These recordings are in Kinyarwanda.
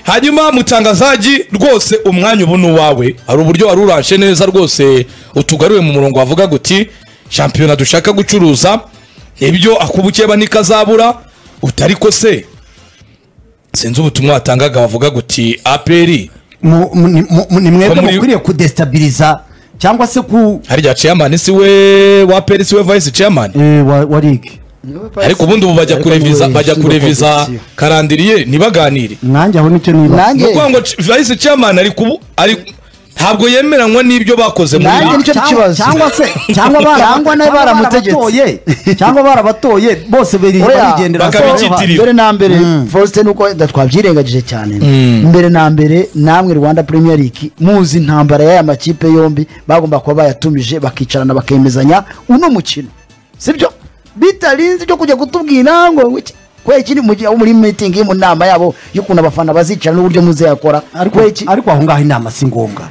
hanyuma mutangazaji rwose umwanya ubu wawe hari uburyo wari urashe neza rwose utugaruye mu murongo wavuga guti shampiyona dushaka gucuruza ibyo akubukiye banikazabura utariko se sinzi ubutumwa watangaga bavuga guti APR ni mwebwe mukwiriye kudestabiliza cyangwa se ku hari ya chairman si we wa APR si we vice chairman wa league ariko ubundi ubu bajya kureviza karandiriye nibaganire nanjye aho nicyo niba nuko ngo vice chairman ari ntabwo yemeranywa n'ibyo bakoze muri cyangwa barangwa nayo baramutegetse cyangwa barabatoye bose barigendera mbere na mbere Faustin uko twabyirengagije cyane mbere na mbere namwe Rwanda Premier League muzi intambara y'aya makipe yombi bagomba kuba bayatumije bakicarana bakemezanya uno mukino sibyo bitarinze cyo kujya kutubwira ngo kweki muri meeting mu nama yabo y'ukuntu abafana bazicara n'uburyo muze yakora ariko aho ngaho inama si ngombwa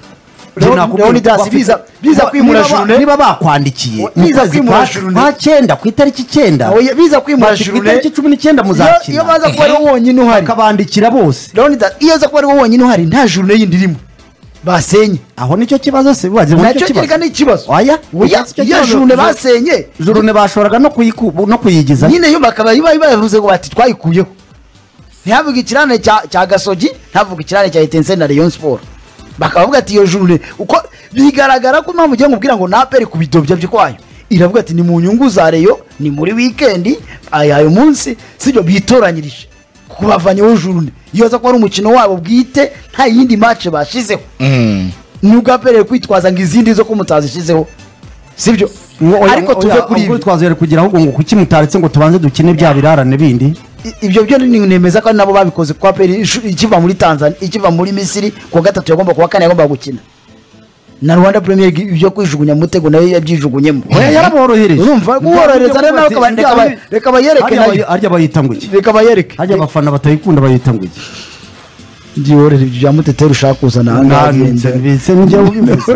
biza kwimura jurune niba bakwandikiye biza kwimura jurune kwa 9 ku itariki 9 biza kwimura jurune itariki 19 muzakina iyo baza kuba ari wonyine uhari akabandikira bose iyo baza kuba ari wonyine uhari nta jurune yindi irimo basenye aho nicyo kibazo se baje mu cyo kibazo n'ikibazo ya jurune basenye jurune bashoraga no kuyigiza nyine yo bakaba bavuze ngo bati twayikuyeho ntihavuga ikirane cya Gasogi ntavuga ikirane cya Etense na Rayon Sport bakavuga ati iyo jurune uko bigaragara ko mpamvu ugiye ngubwira ngo napere ku bidobya byo kwayo iravuga ati ni mu nyungu za Rayon ni muri weekend ayo munsi sibyo bitoranyirije kubavanyeho jurune iyo za ko ari umukino wabo bwite nta yindi match bashizeho nubwo apere kwitwaza ngo izindi zo kumutazishizeho sibyo ariko tuve kuri ibyo twazere kugira ahubwo ngo kuki mutaretse ngo tubanze dukine bya birarane bindi ibyo byo nemeza ko nabo babikoze kwa peri ikiva muri Tanzania ikiva muri Misiri ku gatatu yagomba kuwa kane yagomba gukina na Rwanda Premier League ibyo kwijugunya mutego nayo yabyijugunyemo yaraborohereje urumva kuworohereza rero reka bayereke nayo arya bayitanguye reka bayereke arya abafana batayikunda bayitanguye ndiyorere ibyo bya mutetero ushaka kuzana hanze bise njye ubimeze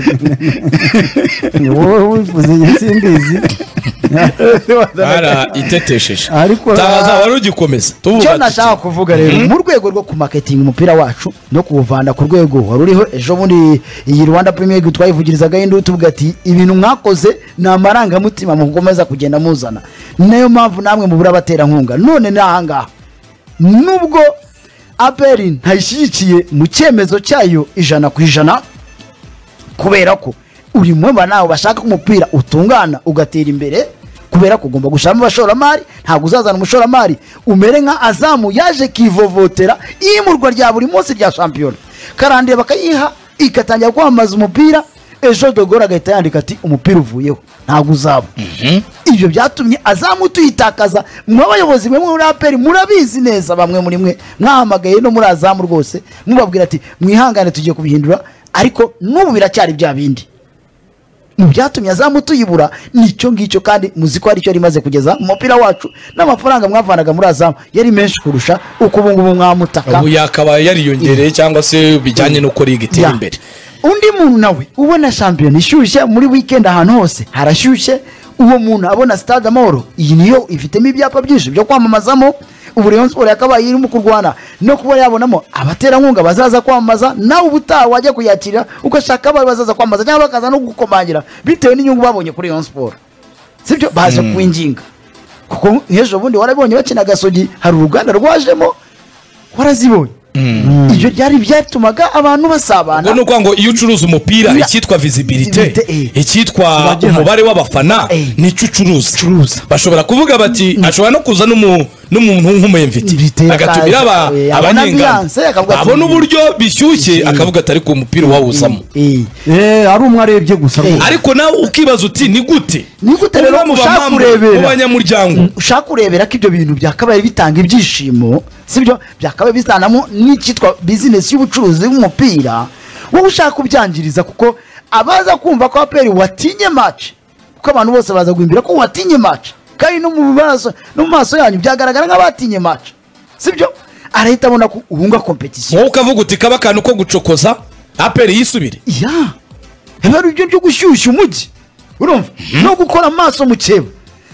ni wowe wifuze simbizi ara itetesheje ariko taza warugikomeza tuvuga cyo nashaka kuvuga rero mu rwego rwo ku marketing umupira wacu no kuwuvana ku rwego waruriho ejo bundi iyi Rwanda Premier League twayivugirizaga y'indu tuvuga ati ibintu mwakoze na maranga mutima mu gukomeza kugenda muzana nayo mpamvu namwe mu bura batera nkunga none nahanga nubwo APR ntayishyigikiye mu cyemezo cyayo 100% kubera ko uri mwemba nawe bashaka umupira utungana ugatera imbere kubera ko ugomba gushama abashoramari ntabwo uzazana umushoramari umere nka Azamu yaje kivovotera imurwa rya buri munsi rya champion karande bakayiha ikatangira kwamaza umupira ejo dogora agahita yandika ati umupira uvuyeho ntabwo uzaba ibyo byatumye Azamu tuyitakaza mu bayobozi mwe muri APR murabizi neza bamwe muri mwe mwahamagaye no muri Azamu rwose mubabwira ati mwihangane tugiye kubihindura ariko n'ubu biracyari bya bindi byatumye Azamu tuyibura nicyo ngicyo kandi muziko ari cyo rimaze kugeza umupira wacu n'amafaranga mwavanaga muri Azamu yari menshi kurusha uko ubungubu mwamutaka ubu yakaba yariyongereye cyangwa se bijyanye no kuri igitera imbere undi muntu nawe ubona champion ishyushye muri weekend ahantu hose harashyushye uwo muntu abona stade Amahoro iyi niyo ifitemo ibyapa byinshi byo kwamamazamo ubu Rayon Sport yakabaye irimo kurwana no kuba yabonamo abaterankunga bazaza kwamamaza nawe ubutaha wajya kuyakira ukashaka bazaza kwamamaza cyangwa bakaza no gukomangira bitewe n'inyungu babonye kuri Rayon Sport sibyo baje kuwinginga kuko nk'ejo bundi warabonye bakina Gasogi hari uruganda rwajemo warazibonye ibyo byari byatumaga abantu basabana ngo nuko ngo iyo ucuruza umupira icyitwa visibility icyitwa umubare w'abafana nicyo ucuruza bashobora kuvuga bati ashobora no kuza n'umuntu nk'umuyemviti agatumira abanyenga abona uburyo bishyushye akavuga atari ku mupira wawuzamo ari umwe arebye gusa ariko nawe ukibaza uti ni gute rero ushaka kurebera abanyamuryango ushaka kurebera ko ibyo bintu byakabaye bitanga ibyishimo sibyo byakabaye bisanamo n'ikitwa business y'ubucuruzi bw'umupira wowe ushaka kubyangiriza kuko abaza kumva ko APR watinye match kuko abantu bose baza guhimbira ko watinye match kandi no mu maso yanyu byagaragara nk'abatinye match sibyo arahita abona ko ubunga competition wowe ukavuga uti kaba kantu ko gucokoza APR yisubire heba ibyo byo gushyushya umujyi urumva no gukora amaso mu cyeba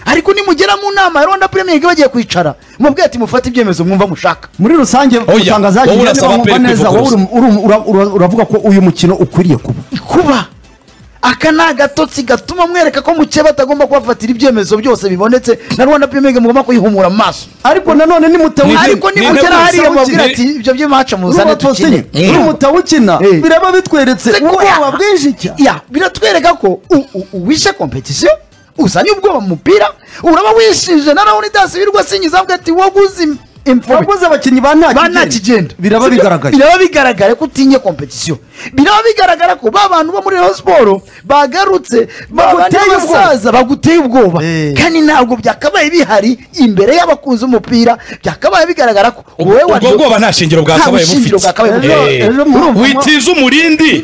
ariko nimugera mu nama ya Rwanda Premier League bagiye kwicara mubwiye ati mufate ibyemezo mwumva mushaka muri rusange utangazaje neza uravuga ko uyu mukino ukwiriye kuba aka ni agatotsi gatuma mwereka ko muke batagomba kubafatira ibyemezo byose bibonetse na Rwanda Premier League mugomba kuyihumura amaso ariko nanone nimutera hariya mubwira ati ibyo by'imaca muzane tukine mutawukina biraba bitweretse ubwoba bwinshi cyane biratwereka ko wishe competition usanye ubwoba mu mupira uraba wishije na Leonidas birwa sinyiza avuga ati waguze waguze abakinnyi ba nta kigenda biraba bigaragara ko utinye competition biraba bigaragara ko bantu bo muri Rayon Sport bagarutse baguteye ubwoba kandi ntabwo byakabaye bihari imbere y'abakunzi umupira byakabaye bigaragara ko wowe ubwoba nta shingiro bwakabaye bufite witiza umurindi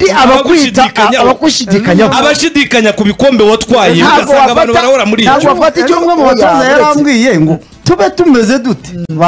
abashidikanya ku bikombe watwaye ugasanga abantu barahora muri icyo ntabwo bafata icyo umwe mu batoza yarambwiye ngo tube tumeze dute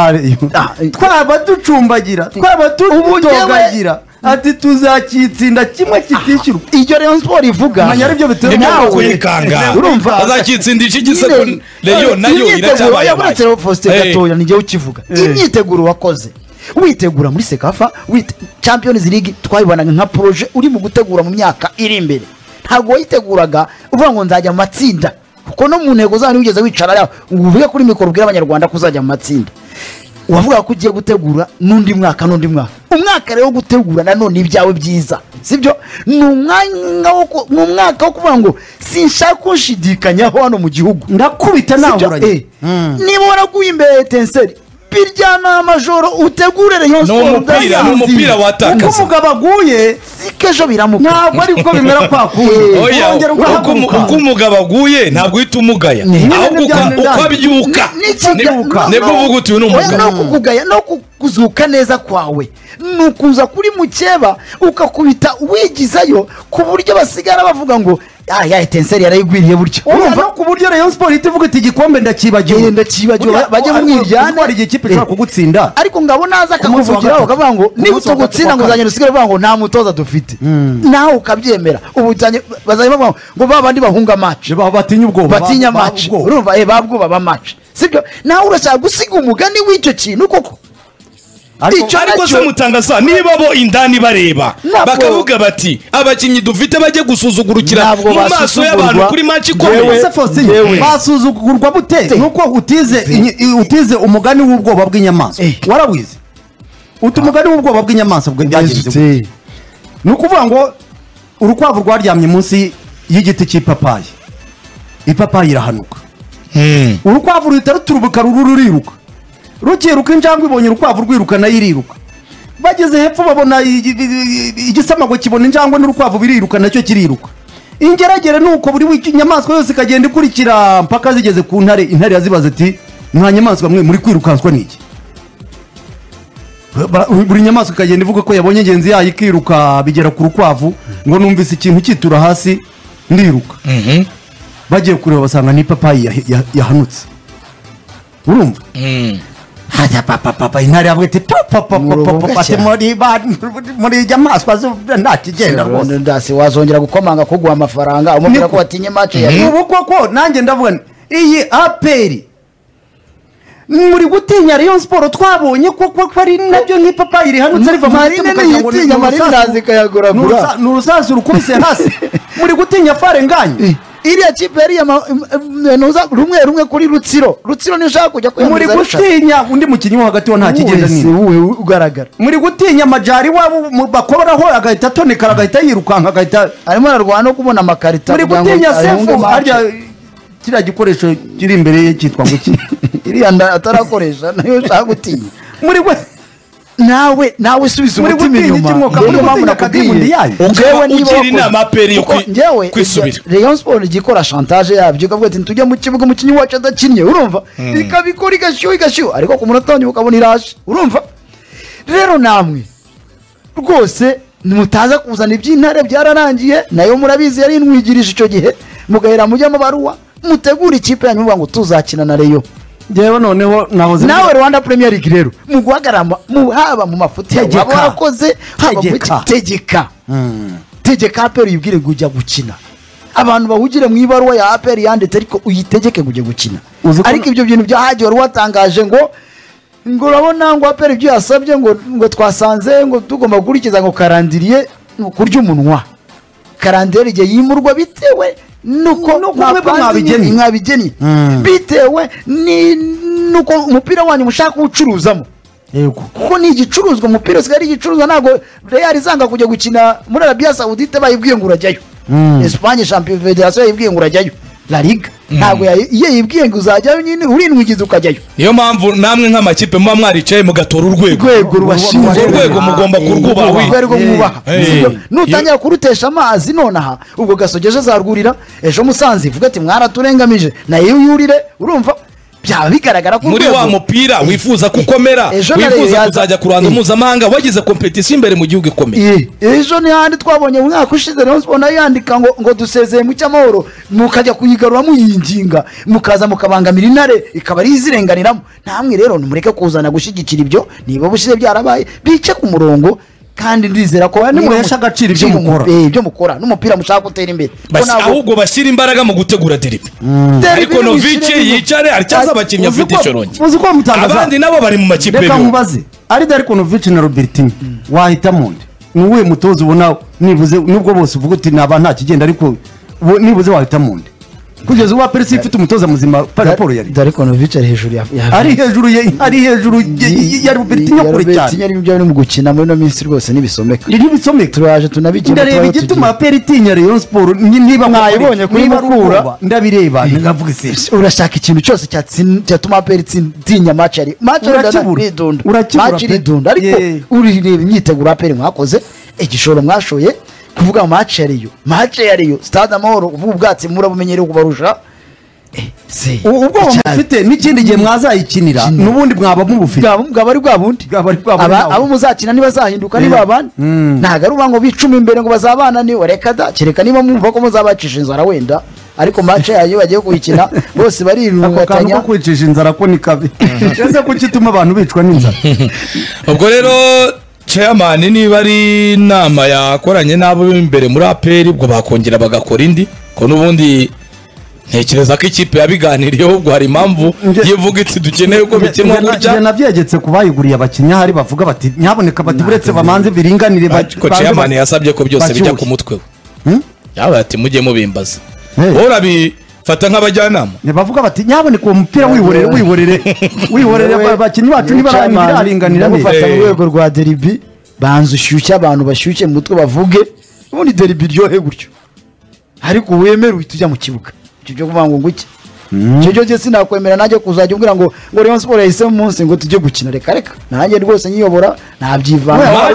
twaba ducumbagira twaba tutogagira ati tuzakitsinda kimwe kitishyurwa iryo Rayon Sport ivuga manya aribyo biteye nawe kuyikanga urumva azakitsindisha igiseko Rayon nayo iracyabaye yaburetse Faustin gatoya nige ukivuga imyiteguro wakoze witegura muri Sekafa Champions League twayibanaga nka projet uri mu gutegura mu myaka iri imbere ntabwo wayiteguraga uvuga ngo nzajya mu matsinda kuko no mu ntego zanyu ugeze wicara uvuge kuri mikoro ubwira abanyarwanda kuzajya mu matsinda wavuga ko ugiye gutegura n'undi mwaka umwaka rero gutegura nanone ibyawe byiza sibyo ni umwaka wo kuvuga ngo sinshaka kushidikanyaho hano mu gihugu ndakubita nahuranye niba waraguye imbere Etincelle biryana amajoro utegure Rayon Sport n'umupira watakaza uko umugabo aguye sikejo biramuka ntabwo ari uko bimera kwakuye uko umugabo aguye ntabwo uhita umugaya ahubwo uko abyuka nibwo uvuga uti uyu ni umugabo no kuzuka neza kwawe nukuza kuri mukeba ukakubita wigizayo ku buryo basigara bavuga ngo ya Etincelle yarayigwiriye buryo urumva no ku buryo Rayon Sport itivuga iti gikombe ndakibagiwe bajye mu mwiryane ari ikipe ishobora kugutsinda ariko ngabo naza akakuvugiraho ukavuga ngo niba utugutsinda ngo uzagenda usigare uvuga ngo nta mutoza dufite nawe ukabyemera ubu bazajya bavuga ngo babandi bahunga match batinya match urumva babwoba ba match sibyo nawe urashaka gusiga umugani w'icyo kintu koko ariko se mutangaza niba bo indani bareba bakavuga bati abakinnyi dufite bajye gusuzugurukira mu maso y'abantu kuri match ikomeye basuzugurwa bute nuko utize umugani w'ubwoba bw'inyamaswa warawize umugani w'ubwoba bw'inyamaswa byagenze ni ukuvuga ngo urukwavu rwaryamye munsi y'igiti cy'ipapayi ipapayi irahanuka urukwavu ruhita ruturubuka ruriruka rukiruka injangwe ibonye urukwavu rwiruka nayo iriruka bageze hepfo babona igisamago kibona injangwe n'urukwavu biriruka nacyo kiriruka ingeragere nuko buri nyamaswa yose ikagenda ikurikira mpaka zigeze ku ntare intare yazibaza ati nta nyamaswa mwe muri kwirukanswa n'iki buri nyamaswa ikagenda ivuga ko yabonye ingenzi yayo ikiruka bigera ku rukwavu ngo numvise ikintu kitura hasi ndiruka bagiye kureba basanga n'ipapayi yahanutse urumva hajya papa intare yavuga ati ati muri nyamaswa nta kigenda rwose ndasi wazongera gukomanga kuguha amafaranga umubwira ko watinye match ya ubu koko nanjye ndavuga iyi aperi muri gutinya Rayon Sport twabonye koko ari nabyo nk'ipapayi rihanutse riva mu n'urusasu rukubise hasi muri gutinya fare nganye iriya kipe yari rumwe kuri Rutsiro niyo ushaka kujya muri gutinya undi mukinnyi wo hagati wa nta kigenda wowe ugaragara muri gutinya amajari wabo bakoraho agahita atonekara agahita yirukanka agahita arimo ararwana no kubona amakarita muri gutinya sefu harya kiriya gikoresho kiri imbere ye cyitwa ngo iki iriya atarakoresha nayo ushaka gutinya muri we nawe subiza umutima inyuma ugewe niba inama peri yo kwisubira Rayon Sport igikora chantage yabyo ukavuga ati tujye mu kibuga umukinnyi wacu adakinnye urumva ikabikora igashyuha ariko ku munota wanyu ukabona iraje urumva rero namwe rwose nimutaza kuzana iby'intare byararangiye nayo murabizi yari inwigirije icyo gihe mugahera mujya mu baruwa mutegura ikipe yanyu muvuga ngo tuzakina na Rayon Jewe noneho nahoze nawe Rwanda Premier League rero muguhagarama haba mu mafuti abakoze haba mu tegeka apero yibwire ngo ujya gukina abantu bahugire mu ibaruwa ya APR yanditse ariko uyitegeke kujya gukina ariko ibyo bintu byahagiye wari watangaje ngo urabona ngo APR ibyo yasabye ngo twasanze ngo tugomba gukurikiza ngo karandiriye kurya umunwa karandiri igihe yimurwa bitewe nuko mwabigeni bitewe nuko umupira wanyu mushaka kuwucuruzamo kuko ni igicuruzwa umupira usigaye ari igicuruzwa ntabwo Real izanga kujya gukina muri Arabia Saudite bayibwiye ngo urajyayo Espagne Champions Federation yibwiye ngo urajyayo La Liga ntabwo iyo yibwiye ngo uzajyayo nyine urindwigize ukajyayo niyo mpamvu namwe nk'amakipe muba mwaricaye mugatora urwego rubashinzwe urwego mugomba kurwubaha nutangira kurutesha amazi nonaha ubwo Gasogeje azarwurira ejo Musanze ivuga ati mwaraturengamije nayo yurire urumva byaba bigaragara ko muri wa mupira wifuza kukomera wifuza kuzajya ku ruhando mpuzamahanga wagize competition imbere mu gihugu ikomeye ejo ni handi twabonye mu mwaka ushize Rayon Sport nayo yandika ngo dusezeye mu cyamahoro mukajya kuyigarura muyinginga mukaza mukabangamira intare ikaba ari izirenganiramo namwe rero nimureke kuzana gushyigikira ibyo niba bushize byarabaye bice ku murongo kandi ndizera ko nimuhesha agaciro ibyo mukora n'umupira mushaka gutera imbere ahubwo bashyira imbaraga mu gutegura derby ariko Novici yicare aricyaza abakinnyi afite icorongi abandi nabo bari mu makipe reka mubaze ari ariko Novici na Robertinho wahitamo nde nuwe mutozo ubona nibuze nubwo bose uvuga uti naba nta kigenda ariko nibuze wahitamo nde kugeza ubu Persi ifite umutoza muzima raporo yari ariko Novici ari hejuru ari hejuru ya Robertinho kure cyane Robertinho ari byo mu gukina muri no minsi rwose nibisomeka turaje tunabigenda reba igituma Peritinya Rayon Sport niba mwayibonye kuri Mukura ndabireba ngavuga isi urashaka ikintu cyose cyatuma Peritinya match ridunda ariko urireba imyiteguro APR mwakoze igishoro mwashoye kuvuga match yariyo Stade Amahoro uvuga ubwatsi murabumenyereye kubarusha ubwo mufite n'ikindi gihe mwazayikinira nubundi mwaba mubufite bwaba ari bwabundi abo muzakina nibazahinduka niba abandi ntago ari ubango bicuma imbere ngo bazabana ni reka da kereka niba mwumva ko muzabacisha inzara wenda ariko match yayo bagiye kuyikina bose barirungatanya ko kwicisha inzara ko ni kabi ese kuki abantu bicwa n'inzara ubwo rero chairman niba ari inama yakoranye n'abo imbere muri APR ubwo bakongera bagakora indi ko nubundi ntekereza ko ikipe yabiganiriyeho ubwo hari impamvu yivuga iti dukeneye uko bikinwa gutya nabyegetse ku bayiguriye abakinya hari bavuga bati nyaboneka bati buretse bamanze biringanire ko chairman yasabye ko byose bijya ku mutwe we yaba ati mujye mubimbaza fata nk'abajyanama bavuga bati nyaboneka uwo mupira wihorere abakinnyi bacu nibararinganira bafata mu rwego rwa derby banze ushyushye abantu bashyushye mu mutwe bavuge ubundi derby ryohe gutyo ariko wemere uhita ujya mu kibuga icyo byo kuvuga ngo nguki icyo cyo sinakwemera najye kuzajya umbwira ngo Rayon Sport yahise mu munsi ngo tujye gukina reka nanjye rwose nyiyobora nabyivanga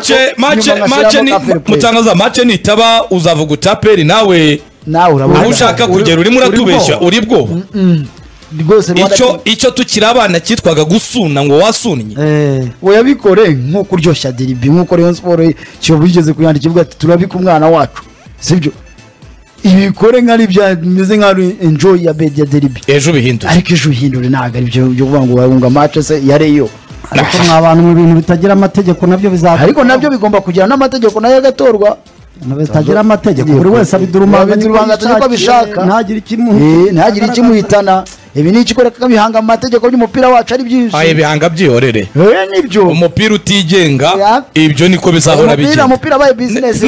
mutangaza match nitaba uzavuga utaperi nawe ushaka kugera urimo uratubeshya uri bwoba rwose icyo tukiri abana cyitwaga gusuna ngo wasunnye yabikore nk'uko uryoshya derby nk'uko Rayon Sport cyo bigeze kuyandika ivuga ati turabika umwana wacu sibyo ibikore nk'ari byameze nk'ari enjoy ya bed ya derby ejo bihindura ariko ejo bihindura ntabwo ari byo kuvuga ngo wunga match se yareyo ariko mw'abantu mu bintu bitagira amategeko nabyo bizakora ariko nabyo bigomba kugira n'amategeko nayo agatorwa bitagira amategeko buri wese abidurumanga uko abishaka ntagire ikimuhitana ibi ni ikikoreka bihanga amategeko by'umupira wacu ari byinshi bihanga byihorere nibyo umupira utigenga ibyo niko bizahora bigenda umupira abaye business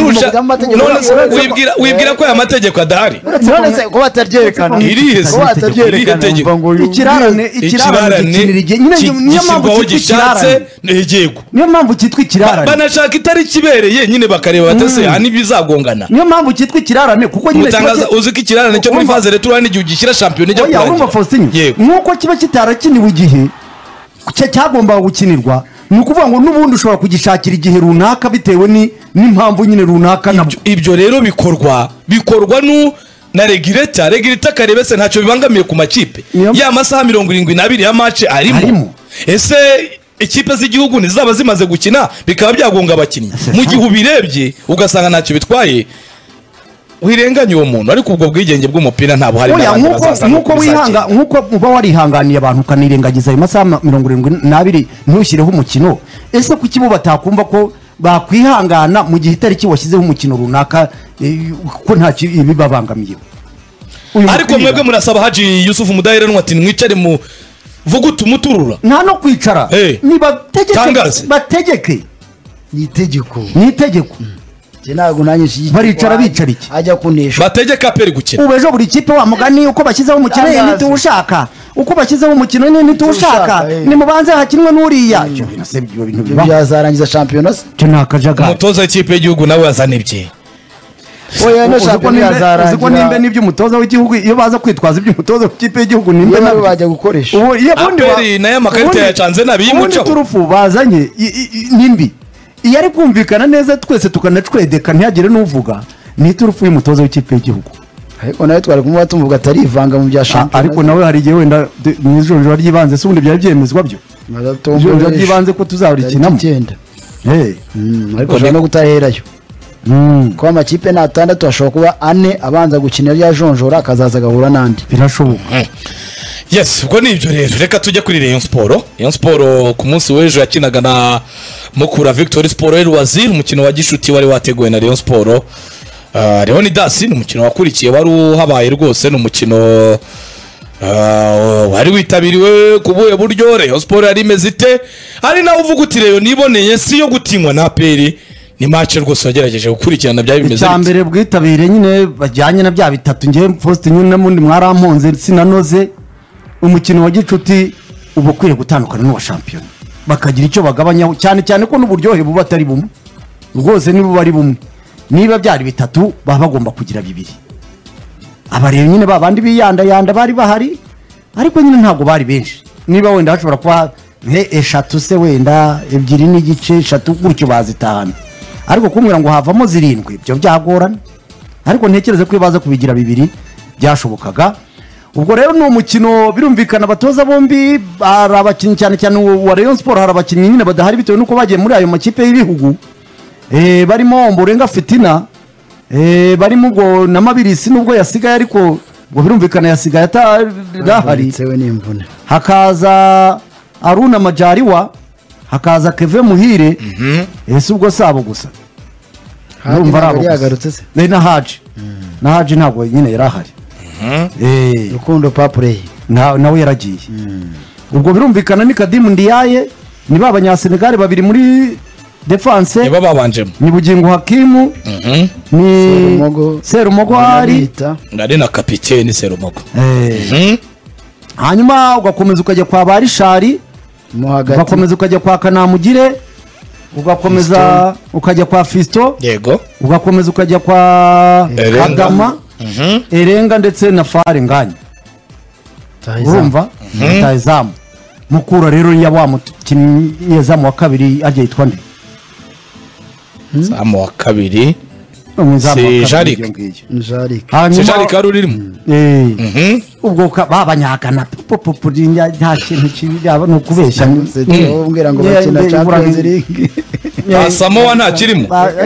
wibwira ko aya mategeko adahari none se ko bataryerekana ikirarane gishatse n'igego niyo mpamvu cyitwa ikirarane banashaka itari kibereye nyine bakareba batese hani bizagongana niyo mpamvu cyitwa ikirarane kuko nyine mutangaza uzi ko ikirarane cyo muri phase retour n'igihe ugishyira champion ijya kurangira nuko kiba kitarakiniwe igihe cyagombaga gukinirwa ni ukuvuga ngo n'ubundi ushobora kugishakira igihe runaka bitewe n'impamvu nyine runaka ibyo rero bikorwa na regulator karebe se ntacyo bibangamiye ku makipe ya masaha 72 ya match arimo ese ikipe z'igihugu nizaba zimaze gukina bikaba byagonga abakinnyi mu gihe ubirebye ugasanga ntacyo bitwaye wirenganya uwo muntu ariko ubwo bwigenge bw'umupira ntabwo hari nkuko uba warihanganiye abantu ukanirengagiza ayo masaha 72 ntushyireho umukino ese kuki bo batakumva ko bakwihangana mu gihe itariki washyizeho umukino runaka ko nta bibabangamiye ariko mwebwe murasaba Haji Yusuf Mudaheranwa ati mwicare mu vugutu muturura nta no kwicara niba bategeke ni itegeko ntabwo nanjye baricara bicara iki ajya kunesha bategeka peri gukina ubu ejo buri kipe wa mugani uko bashyizeho umukino ni tuwushaka uko bashyizeho umukino ni tuwushaka ni mubanze hakinwe n'uriya ibyo byazarangiza shampiyona se cyo nakajagari umutoza w'ikipe y'igihugu nawe yazana ibye oya no shampiyona yazarangira uziko nimbe n'iby'umutoza w'igihugu iyo baza kwitwaza iby'umutoza w'ikipe y'igihugu nimbe nabo bajya gukoresha ubu iyo bundi aperi nayo amakarita yacanze nabi yimucaho turufu bazanye nimbi iyo ari kumvikana neza twese tukanacwedeka ntihagire n'uvuga ni turufu y'umutoza w'ikipe y'igihugu ariko nawe twari kumuba tumuvuga atarivanga mu bya shampiyona ariko nawe hari igihe wenda mu ijoro ry'ibanze se ubundi byari byemezwa byo ijoro ry'ibanze ko tuzaburikinamo ariko ushobora no kutaherayo kuba amakipe ni 6 ashobora kuba 4 abanza gukina rya jonjora akazaza agahura n'andi birashoboka yes ubwo ni ibyo rero reka tujye kuri Rayon Sport ku munsi w'ejo yakinaga na Mukura Victory Sport Wazir umukino wa gishuti wari wateguwe na Rayon Sport Leonidas ni umukino wakurikiye wari uhabaye rwose ni umukino wari witabiriwe ku buye buryo Rayon Sport yari imeze ite ari nawe uvuga uti Rayon niboneye si yo gutinywa na peri ni match rwose wagerageje gukurikirana bya bimeze bite cyambere bwitabire nyine bajyanye na bya bitatu ngiye Faust nyine namundi mwaramponze sinanoze umukino wa gicuti ubu kwiye gutandukana n'uwa shampiyona bakagira icyo bagabanyaho cyane cyane ko n'uburyohe buba atari bumwe rwose nibo bari bumwe niba byari bitatu baba bagomba kugira bibiri abarero nyine babandi biyanda bari bahari ariko nyine ntabwo bari benshi niba wenda hashobora kuba eshatu se wenda ebyiri n'igice eshatu gutyo bazitahana ariko kumwira ngo havamo 7 byo byagorana ariko ntekereze ko baza kubigira bibiri byashobokaga ubwo rero ni umukino birumvikana batoza bombi arabakinnyi cyane cyane wa Rayon Sport harabakinnyi nyine badahari bitewe nuko bagiye muri ayo makipe y'ibihugu barimo Mborenga Fitina barimo ubwo na Mabirisi nubwo yasigaye ariko ngo birumvikana yasigaye atarahari hakaza Aruna Majariwa hakaza Keve Muhire ese ubwo sabo gusa urumva arabo yagarutse se na Haji ntabwo nyine yarahari Rukundo Papure nawe yaragiye ubwo birumvikana ni Kadimu Ndiaye ni b'abanyasenegal babiri muri defense niba babanjemo ni Bugingo Hakimu ni Serumogo ari na kapiteni Serumogo hanyuma ugakomeza ukajya kwa Barishari ugakomeza ukajya kwa Kanamugire ugakomeza ukajya kwa Fisto yego ugakomeza ukajya kwa Kagama Erenga ndetse na Fare Nganya urumva Tayizamu Mukura rero ya wa mukinnyi yezamu wa kabiri agiye yitwa nde zamu wa kabiri si Jarik Jarik arurimo ubwo babanyagana popopuri nta kintu kibaba no kubeshya umbwira ngo bakina Champions League Samoa nta kirimo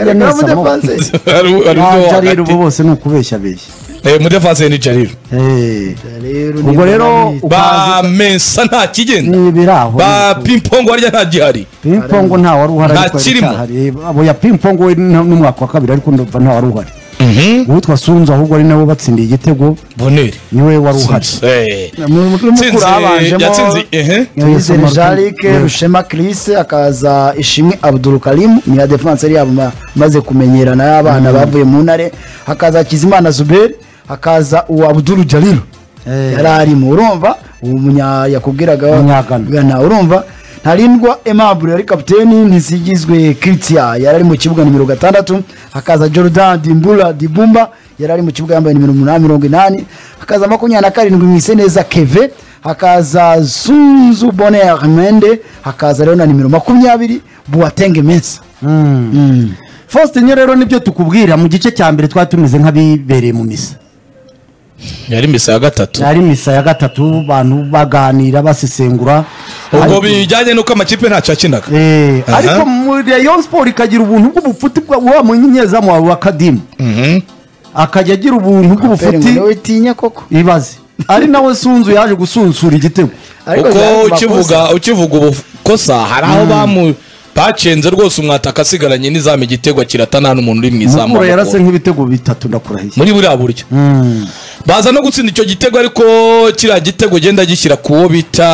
Jariro bose no kubeshya beshya mu defense ni Jariro ubwo rero ba Mensa nta kigenda ba Pimpongo warya nta gihari Pimpongo nta wari uhari nta kirimo abo ya Pimpongo n'umwaka wa kabiri ariko ndumva nta wari uhari witwa Sunzu ahubwo ari nawe batsindiye igitego Boneri niwe wari uhari Mukura habanjemo Jarik Rushema Chris akaza Ishimwe Abdul Karim ni ya defense yabo maze kumenyerana y'abana bavuye mu ntare hakaza Kizimana Zuber hakaza uwa Abdul Jalil yarari mu urumva uwo munya yakubwiraga gana urumva ntarindwa Aimable yari kapiteni nizigizwe Christian yarari mu kibuga nimero 6 hakaza Jordan Dimbula Dibumba yarari mu kibuga yambaye nimero 880 hakaza 27 Mwiseneza Keve hakaza Sunzu Bonheur Mende hakaza rero na nimero 20 Boateng Mensa Faust rero nibyo tukubwira mu gice cya mbere twatumize nk'abibereye mu misa yari misa ya gatatu bantu baganira basesengura ubwo bijyanye nuko amakipe ntacyo akinaga ariko muri Rayon Sport ikagira ubuntu bw'ubufuti wa munyezamu wa Akadimu akajya agira ubuntu bw'ubufuti nawe tinya koko ibaze ari nawe Sunzu yaje gusunsura igitego uko ukivuga ubukosa hari aho bacenze rwose umwataka asigaranye n'izamu igitego kirata nta n'umuntu uri mu izamu Mukura yarase nk'ibitego 3 ndakurahiye muri buriya buryo baza no gutsinda icyo gitego ariko kiriya gitego genda gishyira kuwo bita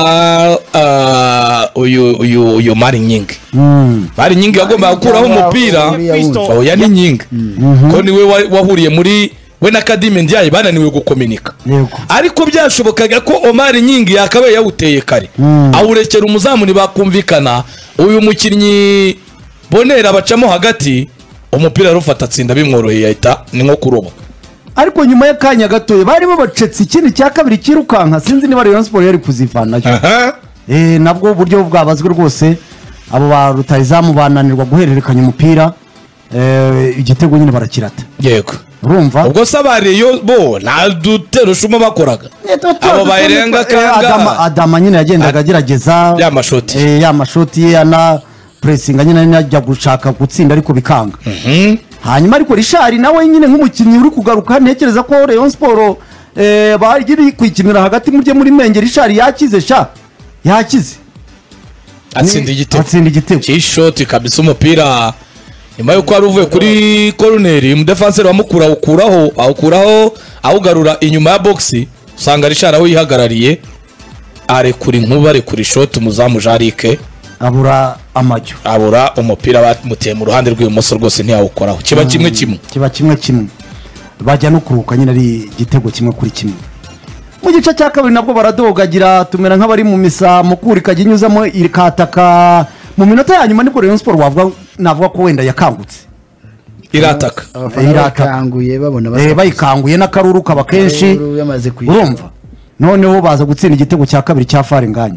uyu mari nyingi mari nyingi yagombaga gukuraho umupira oya ni nyingi ko niwe wahuriye muri we na Kadime Ndiaye bananiwe gukominika ariko byashobokaga ko Omar Nyingi yakabaye yawuteye kare awurekera umuzamu bakumvikana uyu mukinnyi Bonera bacamo hagati umupira rufata tsinda bimworoheye ahita ni nko kuroba ariko nyuma y'akanya gatoye barimo bacetse ikindi cya kabiri kirukanka sinzi niba Rayon Sport yari kuzivanayo nabwo uburyo bwabazwe rwose abo ba rutayizamu bananirwa guhererekanya umupira igitego nyine barakirata yego urumva ubwo sabareyo bo nta dutero shuma bakoraga abo bayirenga kanga Adama nyine yagendaga agerageza ya mashoti ye na pressing nyine najya gushaka gutsinda ariko bikanga hanyuma ariko Richard nawe nyine nk'umukinnyi uri kugaruka ntekereza ko Rayon Sport bagiri kwikinira hagati muri menge Richard yakize atsinda igitego cy'ishoti kabisa umupira nyuma yuko ari uvuye kuri corner umudefenseur wamukura awukuraho awugarura inyuma ya box usanga Richard aho yihagarariye arekura inkuba arekura ishoti umuzamu Jarike abura amajyo abura umupira bamuteye mu ruhande rw'ibumoso rwose ntiyawukoraho kiba kimwe bajya no kuruka nyine ari igitego kimwe kuri kimwe mu gice cya kabiri nabwo baradogagira tumera nk'abari mu misa mukuri kaginyuzamo ikataka mu minota ya nyuma nibwo Rayon Sport navuga ko wenda yakangutse irataka irakanguye babona bayikanguye n'akaruru kaba kenshi urumva noneho baza gutsinda igitego cya kabiri cya Farenganye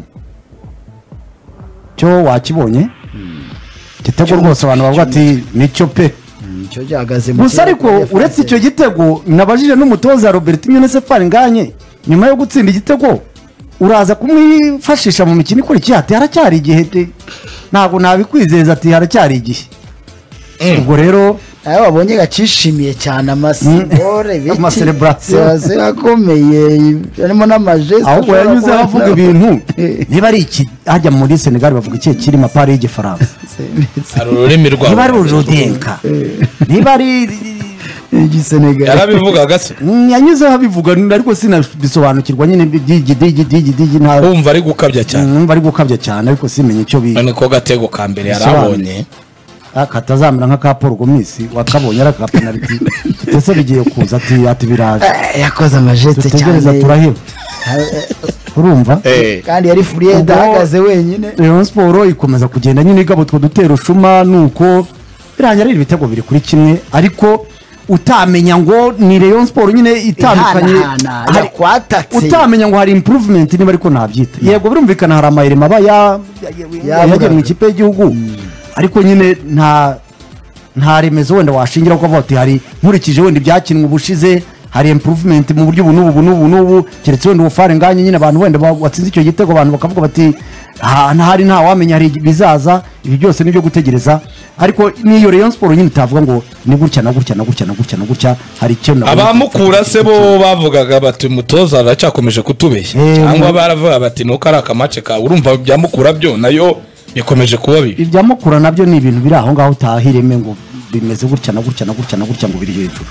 cyo wakibonye igitego rwose abantu bavuga ati nicyo pe cyo cyagaze gusa ariko uretse icyo gitego nabajije n'umutoza Robert Nyonese Farenganye nyuma yo gutsinda igitego uraza kumwifashisha mu mikino ikora iki ati haracyari igihe ntabwo nabikwizeza ati haracyari igihe ubwo rero ayo babonye gacishimiye cyane amasibore celebration akomeye harimo n'amajeste ahubwo yanyuze avuga ibintu niba ari iki hajya muri Senegal bavuga iki kiri mapare y'igifaransa ururimi rwabo niba ari urudenka niba ari igisenegal yarabivuga gase yanyuze abivuga ariko sinabisobanukirwa nyine digi nta umva ari gukabya cyane ariko simenye icyo bi none ko gatego ka mbere yarabonye akatazamira nka Paul Gomis wakabonye ari ka penalty ese bigiye kuza ati biraje yakoze amajeste cyane turaheba urumva kandi yari Furieda ahagaze wenyine Rayon Sport ikomeza kugenda nyine igabo dutero shuma nuko birangira ibitego biri kuri kimwe ariko utamenya ngo ni Rayon Sport nyine itandukanye utamenya ngo hari improvement niba ariko nabyita yego birumvikana hari amayirema aba yagiye mu ikipe y'igihugu ariko nyine nta remezo wenda washingira ko avuga ati hari nkurikije wenda ibyakinwe ubushize hari improvement mu buryo ubu keretse wenda Farenganye nyine abantu wenda watsinze icyo gitego abantu bakavuga bati nta wamenya hari bizaza ibi byose nibyo gutegereza ariko niyo Rayon Sport nyine tavuga ngo ni gutya na gutya hari icyo abamukura se bo bavugaga bati mutoza aracyakomeje kutubeshya cyangwa baravuga bati nuko ari akamace ka urumva byamukura byo nayo bikomeje kuba bibi ibyamukura nabyo ni ibintu biri aho ngaho utahireme ngo bimeze gutya na gutya ngo biri hejuru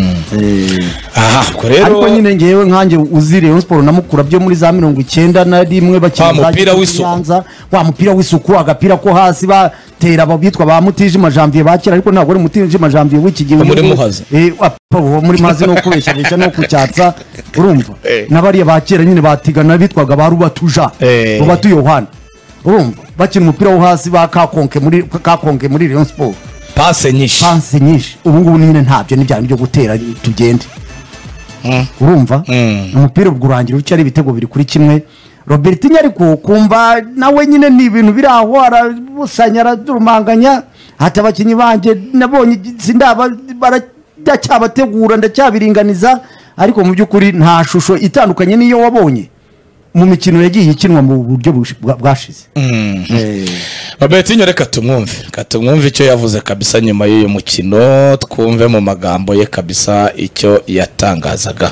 rero ariko nyine ngewe nkanjye uzi Rayon Sport namukura byo muri za 91 bakina wa mupira w'isuku agapira ko hasi batera abo bitwa ba Mutijima Janvier bakira ariko ntabwo ari Mutijima Janvier w'iki gihe muri muhaza muri maze no kubeshyabeshya no kucyatsa urumva nabariye bakira nyine batigana bitwaga ba Rubatuja Rubatu Yohana urumva bakina umupira wo hasi ba kakonke muri Rayon Sport passe nyinshi ubu ngubu nyine ntabyo n'ibyane byo gutera tugende urumva umupira ubwurangira ucyo ari ibitego biri kuri kimwe Robert Nyariko kumva nawe nyine ni ibintu biri aho arabusanya aradurumanganya hata abakinyi banje nabonye sindaba baracyabategura ndacyabiringaniza ariko mu by'ukuri nta shusho itandukanye niyo wabonye mu mikino yagiye ikinwa mu buryo bwashize Babetinyo reka tumwumve icyo yavuze kabisa nyuma y'uyu mukino twumve mu magambo ye kabisa icyo yatangazaga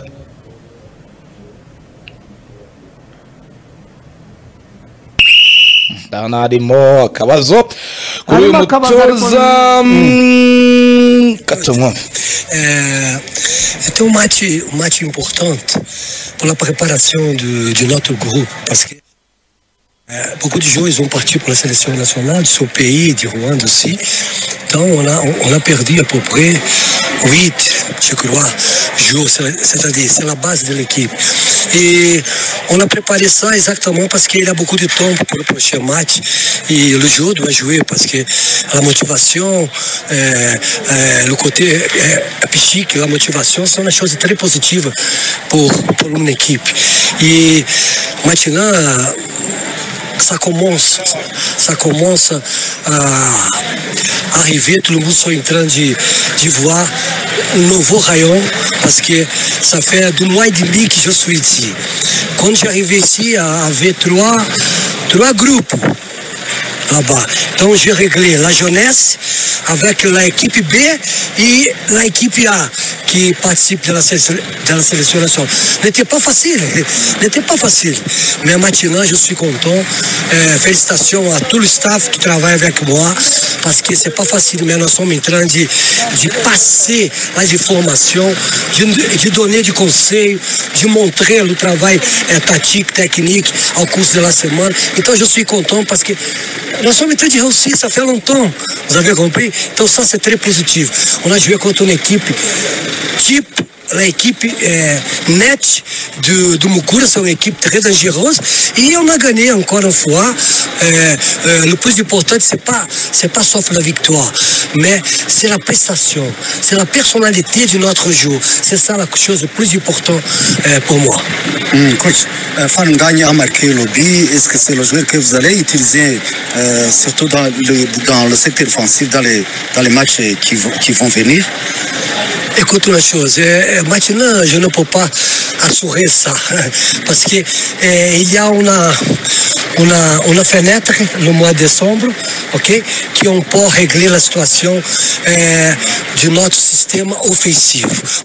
harimo akabazo kuri uyu mutoza Gacinya. C'était un match important pour la préparation de notre groupe parce que beaucoup de joueurs ils ont parti pour la sélection nationale de ce pays, du Rwanda aussi. Donc on a perdu à peu près 8, je crois, jours, c'est-à-dire c'est la base de l'équipe. Et on a préparé ça exactement parce qu'il a beaucoup de temps pour le prochain match. Et le joueur doit jouer parce que la motivation, le côté psychique, la motivation, c'est une chose très positive pour une équipe. Et maintenant, ça commence à arriver, tout le monde est en train de voir un nouveau Rayon parce que ça fait 2 mois et demi que je suis ici. Quand j'arrive ici, il y avait trois groupes là-bas. Donc j'ai réglé la jeunesse avec l'équipe B et l'équipe A qui participe de la sélection nationale. N'était pas facile. Mais maintenant, je suis content. Félicitations à tout le staff qui travaille avec moi parce que c'est pas facile. Mais nous sommes en train de passer les informations, de donner du conseil, de montrer le travail tactique, technique au cours de la semaine. Donc je suis content parce que nous sommes en train de réussir, ça fait longtemps. Vous avez compris? Donc ça, c'est très positif. On a joué contre une équipe type, l'équipe net de Mukura, c'est une équipe très dangereuse. Et on a gagné encore une fois. Le plus important, c'est pas sauf la victoire, mais c'est la prestation, c'est la personnalité de notre jeu. C'est ça la chose la plus importante pour moi. Coach, Fangani a marqué le but. Est-ce que c'est le joueur que vous allez utiliser, surtout dans le secteur offensif, dans les matchs qui vont venir? Écoute une chose, maintenant je ne peux pas assurer ça parce que il y a une fenêtre le mois de décembre, ok, qui on peut régler la situation de notre système offensif.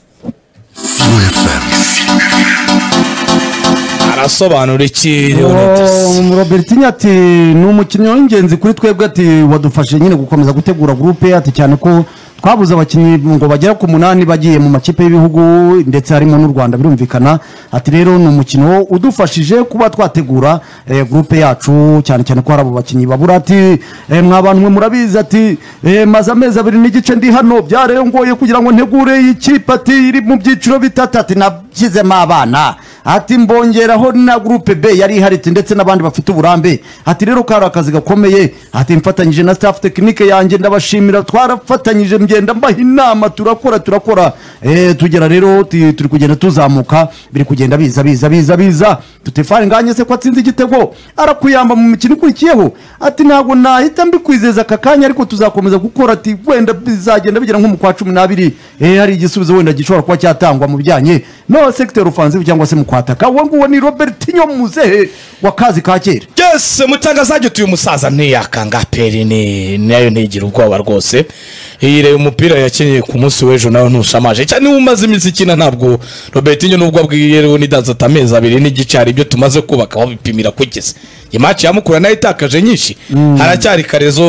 arasobanura iki Robertinho ati ni umukinnyi w'ingenzi kuri twebwe ati wadufashe nyine gukomeza gutegura groupe ati cyane ko twabuze abakinnyi ngo bagera ku 8 bagiye mu makipe y'ibihugu ndetse harimo n'u Rwanda birumvikana ati rero ni umukino udufashije kuba twategura groupe yacu cyane cyane ko harabo bakinnyi babura ati mwabantu mwe murabizi ati maze amezi 2 n'igice ndi hano byarero ngoye kugira ngo ntegure ikipe ati iri mu byiciro bitatu ati nabyize abana ati mbongeraho na groupe B yari hariti ndetse n'abandi bafite uburambe ati rero kari akazi gakomeye ati mfatanyije na staff technique yanjye ndabashimira twarafatanyije ngenda mbaha inama turakora tugera rero turi kugenda tuzamuka biri kugenda biza tutefari nganye se ko atsinze igitego arakuyamba mu mikino ikurikiyeho ati ntago nahita mbikwizeza akakanya ariko tuzakomeza gukora ati wenda bizagenda bigira nko mu kwa 12 hari igisubizo wenda gishobora kuba cyatangwa mu bijyanye no sector offensive cyangwa se mu kwataka wangu ni Robertinho muzehe wakazi ka kera. Yes, mutangazaje tuyu musaza ntiyakanga peri ni nayo ntigira ubwoba rwose. Iyire umupira yakenye ku munsi w'ejo nawe ntushamaje cyane umaze iminsi kina ntabwo Robertinho nubwo abwiye rero ni daza tamezi 2 n'igicari ibyo tumaze kubaka babipimira kugeze. Imatch yamukura nayo itakaje nyinshi. Haracyari karezo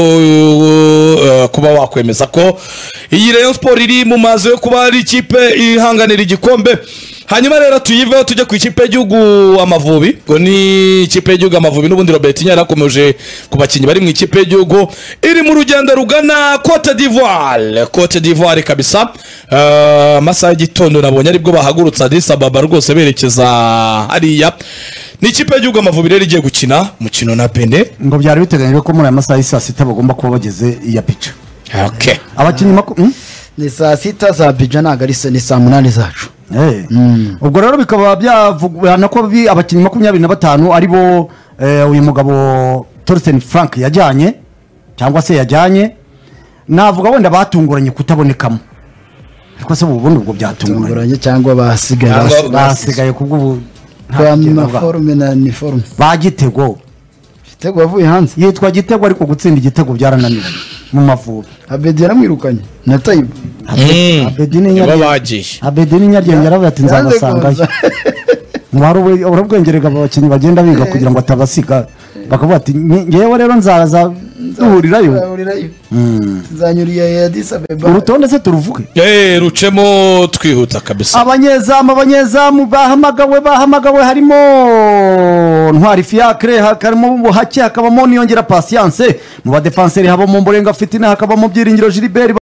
kuba wakwemeza ko iyi Rayon Sport iri mu mazo yo kuba ari ikipe ihanganira igikombe. Hanyuma rero tuyiveho tujye ku ikipe y'igihugu Amavubi ngo ni ikipe y'igihugu Amavubi n'ubundi Robertinho yarakomeje ku bakinnyi bari mu ikipe y'igihugu iri mu rugendo rugana Cote d'Ivoire kabisa. Amasaha y'igitondo nabonye aribwo bahagurutsa Addis Ababa rwose berekeza hariya. Ni ikipe y'igihugu Amavubi rero igiye gukina mukino na Benin ngo byari biteganyijwe ko muri aya masaha y'isa 6 bagomba kuba bageze iya pica. Okay, abakinnyi ni saa 6 za Abidjan agarisa ni saa 8 zacu. Ubwo rero bikaba byavugana ko abakinnyi 25 aribo uyu mugabo Torsten Frank yajyanye cyangwa se yajyanye navuga wenda batunguranye kutabonekamo ariko se ubundi ubwo byatunguranye cyangwa basigaye kubwo forme na uniforme bagitego igitego yavuye hanze yitwa gitego ariko gutsinda igitego byarananiranye mu Mavubi. Abedi yaramwirukanye na Tayibu. Abedi ni nyaryo yaravuye ati nzabasangayo. Mwari urabwengerega abakinnyi bagenda biga kugira ngo atabasiga bakavuga ati ngewe rero nzaza duhurirayo nzanyuriye ya Addis Abeba urutonde se turuvuge rucemo twihuta kabisa. abanyezamu bahamagawe harimo Ntwari Fiacre, harimo Buhake, hakabamo Niyongera Patience, mu badefenseri habamo Mborenga Fitina, hakabamo Byiringiro Gilbert.